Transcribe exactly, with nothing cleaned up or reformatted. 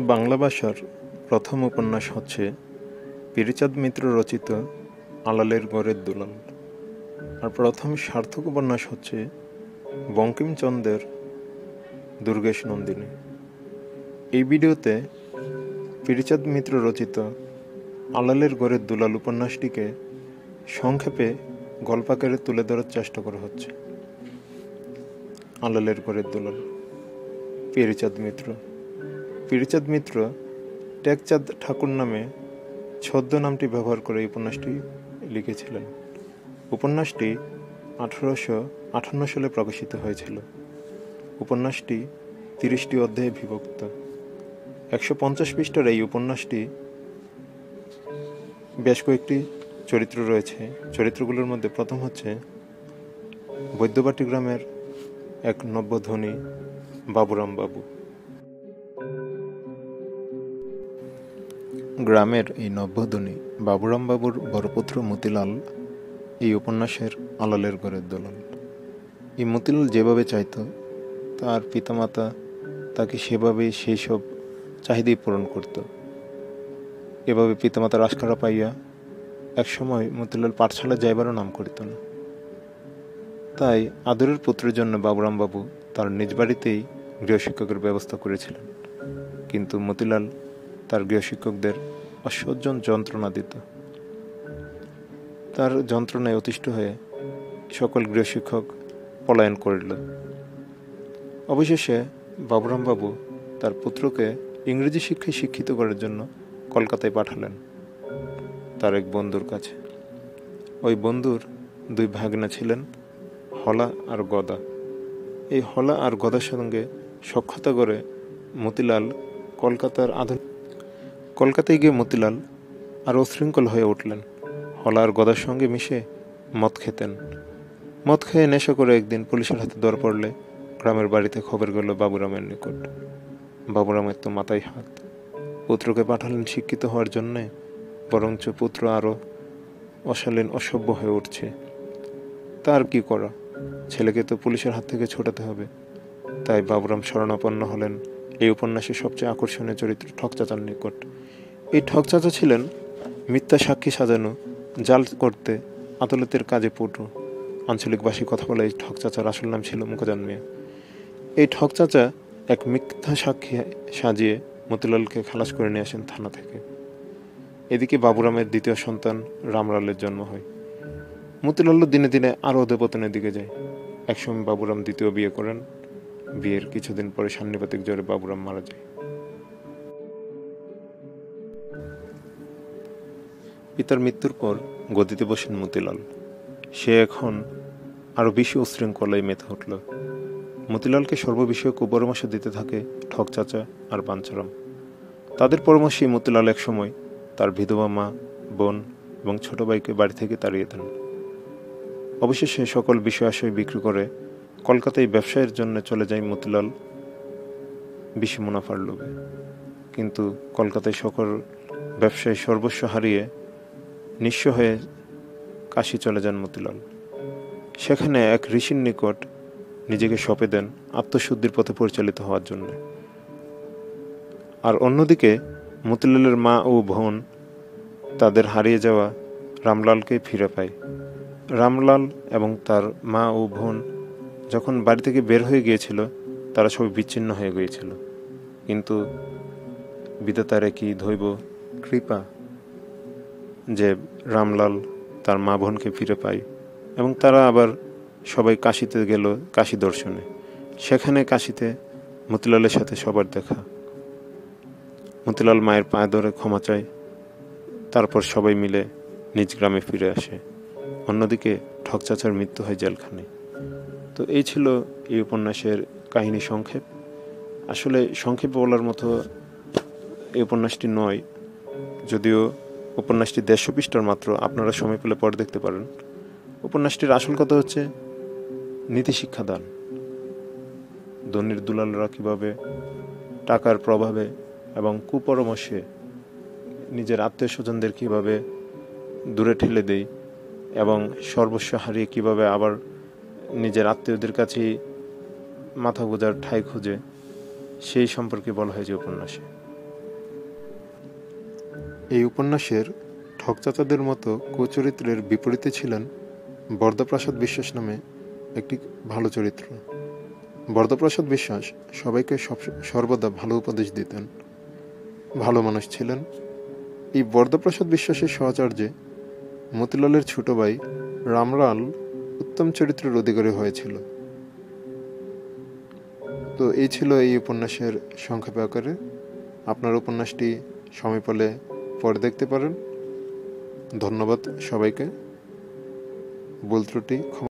বাংলা ভাষার প্রথম উপন্যাস হচ্ছে পিরিচাঁদ মিত্র রচিত আলালের ঘরের দুলাল। আর প্রথম সার্থক উপন্যাস হচ্ছে বঙ্কিমচন্দ্রের দুর্গেশ নন্দিনী। এই ভিডিওতে পিরিচাঁদ মিত্র রচিত আলালের ঘরের দুলাল উপন্যাসটিকে সংক্ষেপে গল্পাকারে তুলে ধরার চেষ্টা করা হচ্ছে। আলালের ঘরের দুলাল, পিরিচাঁদ মিত্র। পিরিচাঁদ মিত্র টেকচাঁদ ঠাকুর নামে ছদ্ম নামটি ব্যবহার করে এই উপন্যাসটি লিখেছিলেন। উপন্যাসটি আঠারোশো আটান্ন সালে প্রকাশিত হয়েছিল। উপন্যাসটি তিরিশটি অধ্যায়ে বিভক্ত। একশো পঞ্চাশ পৃষ্ঠার এই উপন্যাসটি বেশ কয়েকটি চরিত্র রয়েছে। চরিত্রগুলোর মধ্যে প্রথম হচ্ছে বৈদ্যবাটি গ্রামের এক নব্যধনী বাবুরাম বাবু। গ্রামের এই নব্যধনী বাবুরাম বাবুর বড়পুত্র মতিলাল এই উপন্যাসের আলালের ঘরের দুলাল। এই মতিলাল যেভাবে চাইত তার পিতামাতা তাকে সেভাবেই সেই সব চাহিদাই পূরণ করত। এভাবে পিতামাতার আশকারা পাইয়া একসময় মতিলাল পাঠশালা যাইবারও নাম করিত না। তাই আদরের পুত্রের জন্য বাবুরাম বাবু তার নিজ বাড়িতেই গৃহশিক্ষকের ব্যবস্থা করেছিলেন। কিন্তু মতিলাল তার গৃহশিক্ষকদের অসহ্য যন্ত্রণা দিত। তার যন্ত্রণায় অতিষ্ঠ হয়ে সকল গৃহশিক্ষক পলায়ন করিল। অবশেষে বাবুরাম বাবু তার পুত্রকে ইংরেজি শিক্ষায় শিক্ষিত করার জন্য কলকাতায় পাঠালেন তার এক বন্ধুর কাছে। ওই বন্ধুর দুই ভাগনা ছিলেন, হলা আর গদা। এই হলা আর গদার সঙ্গে সখ্যতা করে মতিলাল কলকাতার আধুনিক কলকাতায় গিয়ে মতিলাল আর উশৃঙ্খল হয়ে উঠলেন। হলা আর গদার সঙ্গে মিশে মদ খেতেন। মদ খেয়ে নেশা করে একদিন পুলিশের হাতে ধরা পড়লে গ্রামের বাড়িতে খবর গেল বাবুরামের নিকট। বাবুরামের তো মাথায় হাত। পুত্রকে পাঠালেন শিক্ষিত হওয়ার জন্যে, বরঞ্চ পুত্র আরও অশালীন অসভ্য হয়ে উঠছে। তার কি করা? ছেলেকে তো পুলিশের হাত থেকে ছোটাতে হবে। তাই বাবুরাম শরণাপন্ন হলেন এই উপন্যাসের সবচেয়ে আকর্ষণীয় চরিত্র ঠকচাচার নিকট। এই ঠকচাচা ছিলেন মিথ্যা সাক্ষী সাজানো, জাল করতে আদালতের কাজে পটু। আঞ্চলিক ভাষায় কথা বলে এই ঠকচাচার আসল নাম ছিল মুখজান মিয়া। এই ঠকচাচা এক মিথ্যা সাক্ষী সাজিয়ে মতিলালকে খালাস করে নিয়ে আসেন থানা থেকে। এদিকে বাবুরামের দ্বিতীয় সন্তান রামলালের জন্ম হয়। মতিলাল দিনে দিনে আরও অধঃপতনের দিকে যায়। একসময় বাবুরাম দ্বিতীয় বিয়ে করেন। বিয়ের কিছুদিন পরে সান্নিপাতিক জ্বরে বাবুরাম মারা যায়। পিতার মৃত্যুর পর গদিতে বসেন মতিলাল। সে এখন আরো বেশি উশৃঙ্খলায় মেতে উঠল। মতিলালকে সর্ববিষয়ে কুপরামর্শ দিতে থাকে ঠক চাচা আর বাঞ্ছারাম। তাদের পরামর্শেই মতিলাল এক সময় তার বিধবা মা, বোন এবং ছোট ভাইকে বাড়ি থেকে তাড়িয়ে দেন। অবশেষে সকল বিষয় আশয় বিক্রি করে কলকাতায় ব্যবসায়ের জন্য চলে যায় মতিলাল বেশি মুনাফার লোভে। কিন্তু কলকাতায় সকল ব্যবসায় সর্বস্ব হারিয়ে নিঃস্ব হয়ে কাশী চলে যান মতিলাল। সেখানে এক ঋষির নিকট নিজেকে সঁপে দেন আত্মশুদ্ধির পথে পরিচালিত হওয়ার জন্য। আর অন্যদিকে মতিলালের মা ও বোন তাদের হারিয়ে যাওয়া রামলালকে ফিরে পায়। রামলাল এবং তার মা ও বোন যখন বাড়ি থেকে বের হয়ে গিয়েছিল তারা সবাই বিচ্ছিন্ন হয়ে গিয়েছিল। কিন্তু বিধাতার কি দৈব কৃপা যে রামলাল তার মা বোনকে ফিরে পায় এবং তারা আবার সবাই কাশীতে গেল কাশী দর্শনে। সেখানে কাশীতে মতিলালের সাথে সবার দেখা। মতিলাল মায়ের পায়ে ধরে ক্ষমা চায়। তারপর সবাই মিলে নিজ গ্রামে ফিরে আসে। অন্যদিকে ঠকচাচার মৃত্যু হয় জেলখানায়। তো এই ছিল এই উপন্যাসের কাহিনী সংক্ষেপ। আসলে সংক্ষেপে বলার মতো এই উপন্যাসটি নয়, যদিও উপন্যাসটি দেড়শো পৃষ্ঠার মাত্র। আপনারা সময় পেলে পরে দেখতে পারেন। উপন্যাসটির আসল কথা হচ্ছে নীতি শিক্ষাদান। ধনীর দুলালরা কীভাবে টাকার প্রভাবে এবং কুপরামর্শে নিজের আত্মীয় স্বজনদের কীভাবে দূরে ঠেলে দেয় এবং সর্বস্ব হারিয়ে কীভাবে আবার নিজের আত্মীয়দের কাছেই মাথা গোঁজার ঠাঁই খুঁজে, সেই সম্পর্কে বলা হয়েছে উপন্যাসে। এই উপন্যাসের ঠকচাচাদের মতো কুচরিত্রের বিপরীতে ছিলেন বরদাপ্রসাদ বিশ্বাস নামে একটি ভালো চরিত্র। বরদাপ্রসাদ বিশ্বাস সবাইকে সব সর্বদা ভালো উপদেশ দিতেন, ভালো মানুষ ছিলেন। এই বরদাপ্রসাদ বিশ্বাসের সহচর্যে মতিলালের ছোট ভাই রামলাল উত্তম চরিত্রের অধিকারী হয়েছিল। তো এই ছিল এই উপন্যাসের সংক্ষেপে আকারে। আপনার উপন্যাসটি সময় পেলে পরে দেখতে পারেন। ধন্যবাদ সবাইকে। ভুল ত্রুটি